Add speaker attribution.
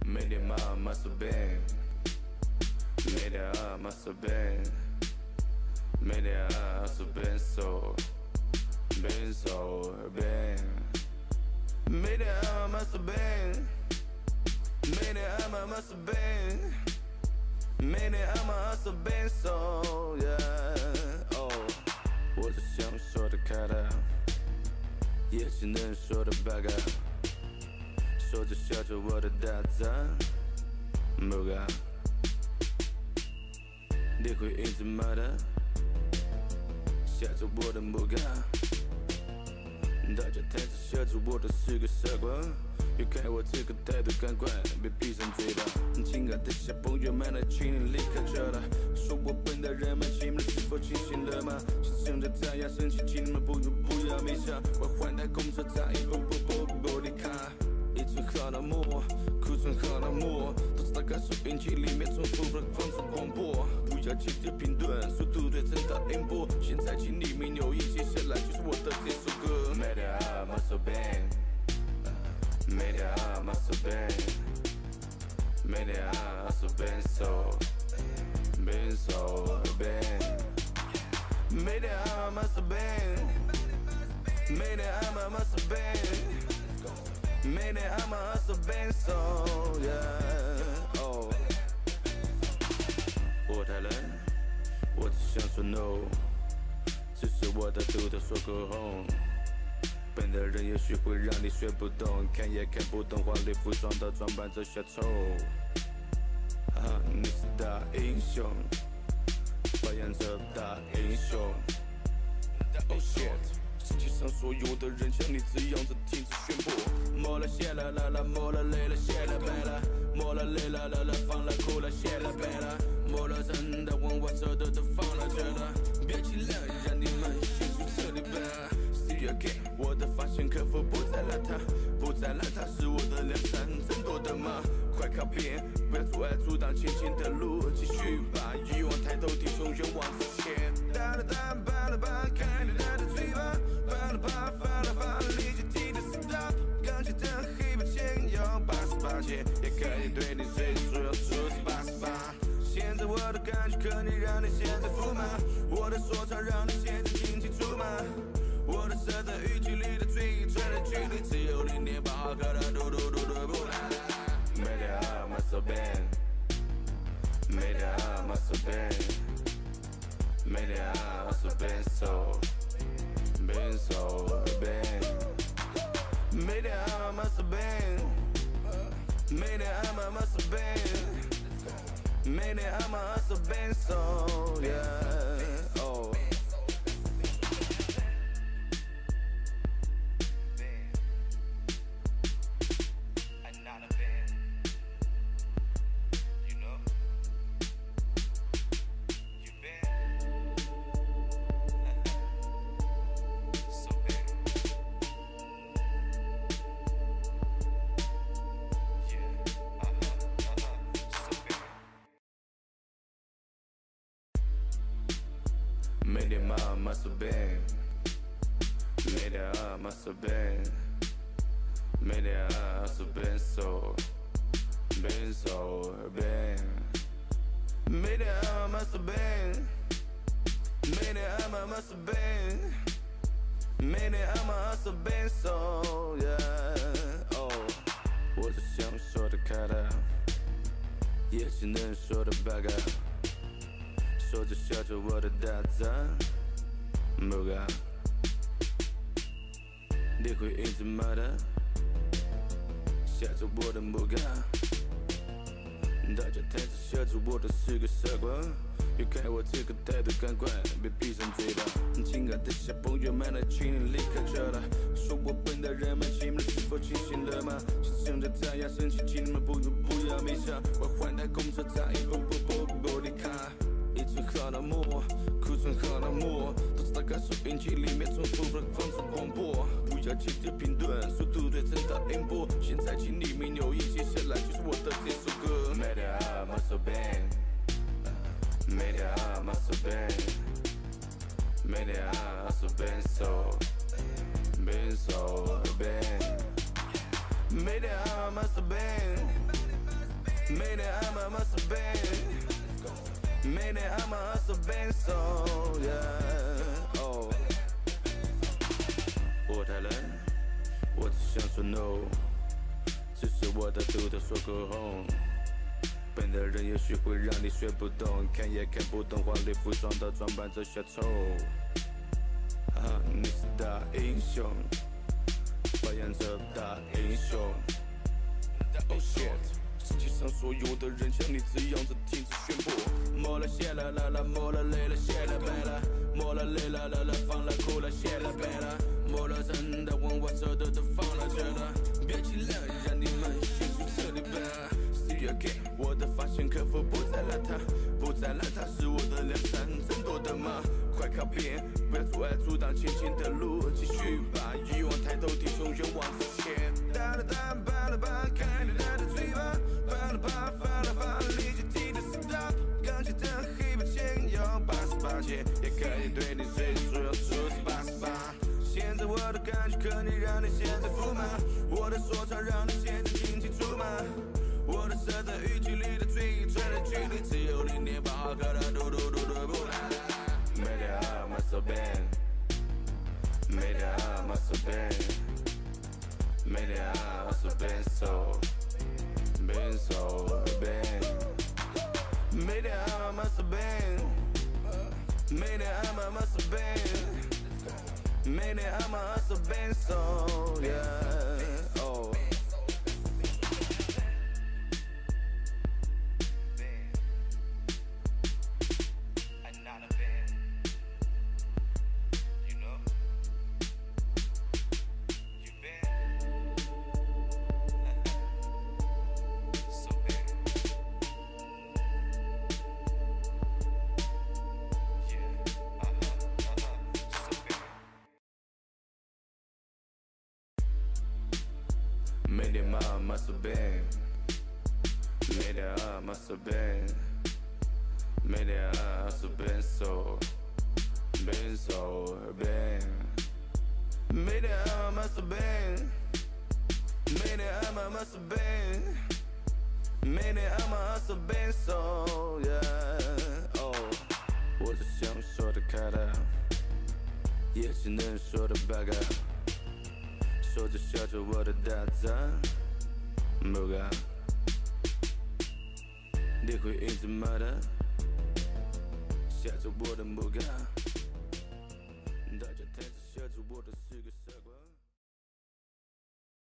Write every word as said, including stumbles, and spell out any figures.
Speaker 1: Made it my must have been. Made it I must have been. Made it I must have been so. Been so been. Made it I must have been. Made it I must have been. Made it I must have been so yeah. Oh， 我只想说的开的，也只能说的八卦。说着笑着我的大赞，不敢。你会一直骂的，吓着我的不敢。大家台词写着我的是个傻瓜，别看我这个态度赶快别闭上嘴巴。亲爱的小朋友们，来请你离开这了。说我笨的人们，你们是否清醒了吗？先生在太阳升起，请你们不要不要迷上。我换台公车站，不不不不离开。一直喝到末，苦橙喝到末，都是打开收音机里面重复的放着广播。不要急着评论，速度对正大音波。现在请你们留意，接下来就是我的这首歌。Made it I must have been. Made it I must have been. Made it I must have been so. Been so been. Made it I must have been. Made it I must have been. Made it I must have been so yeah. Oh， 我太冷，我只想说 no， 只是我的肚子说 go home。笨的人也许会让你学不懂，看也看不懂华丽服装的装扮着小丑。啊，你是大英雄，扮演着大英雄。Oh shit。世界上所有的人像你这样子停止宣布，摸了谢了了了，摸了累了谢了白了，摸了累了了了，放了哭了谢了白了，摸了真的问我这的都放了这的，别气了，让你们先去这里吧。See you again， 我的发现可否不再邋遢，不再邋遢是我的良善，真多的吗？快靠边，不要阻碍阻挡前进的路，继续吧，欲望抬头，弟兄勇往直前。哒啦哒吧啦吧，看你的嘴巴。发了吧，发了吧，立即停止 stop。刚起的黑白键有八十八键，也可以对你随时说要出是八十八。现在我的感觉可以让你现在服吗？我的说唱让你现在听清楚吗？我的舌头语句里的嘴唇的距离只有零点八毫克的嘟嘟嘟嘟不啦。Made it I must have been. Made it I must have been. Made it I must have been so.Been so been. Made it I must have been. Made it I must have been. Made it I must have been so yeah. Oh. I'm not a band. You know. You been.？Made it I must have been. Made it I must have been. Made it I must have been so. Been so been. Made it I must have been. Made it I must have been. Made it I must have been so yeah. Oh， 我只想说的开的，也只能说的八卦。说着笑着我的大赞，不敢。你会一直骂的，吓着我的不敢。大家台词写着我的是个傻瓜，别看我这个态度赶快别闭上嘴巴。亲爱的小朋友们，来请你离开这了。说我笨的人们，你们是否清醒了吗？先生在太阳升起，请你们不要不要迷上。我换台公车站，不不不不离开。一直喝到末，苦橙喝到末，都是打开收音机里面重复的放着广播。不要急着评论，速度对正大音波。现在请你们留意，接下来就是我的这首歌。Made it I must have been. Made it I must have been. Made it I must have been so. Been so been. Made it I must have been. Mayday I'm a muscle band Mayday I'm a hustle band so yeah oh 我太冷，我只想说 no， 只是我的独特说 go home。笨的人也许会让你学不懂，看也看不懂华丽服装的装扮着小丑。啊，你是大英雄，扮演着大英雄。Oh shit， 世界上所有的人像你这样子停止宣布。摸了谢了了了，摸了累了谢了白了，摸了累了了了，放了哭了谢了白了。摸了真的问我这的都放了这的，别气了，让你们心情彻底白。See you again， 我的发现客服不再邋遢，不再邋遢是我的良善，真多的吗？快靠边，不要阻碍阻挡前进的路，继续吧，欲望抬头，弟兄勇往直前。哒啦哒，吧啦吧，看你的嘴巴，吧啦吧，发啦发，立即停止 stop， 钢琴的黑白键有八十八键，也可以对你随时说要出是八十八。现在我的感觉可以让你现在服吗？我的说唱让你现在听清楚吗？我的舌头语气里的嘴唇的距离只有零点八毫克的嘟嘟嘟嘟不来。Mayday I'm a so bad Mayday I'm a so bad Mayday I'm a so bad so been so bad Mayday I'm a so bad Mayday I'm a so bad Mayday I'm a so bad so yeah oh Mayday I must have been Mayday I must have been Mayday I must have been so Been so bad Mayday I must have been Mayday I must have been Mayday I must have been so yeah oh 我只想说的开的也只能说的八卦说着笑着我的大赞，不敢，你会一直骂的，笑着我的不敢，大家抬着笑着我的是个傻。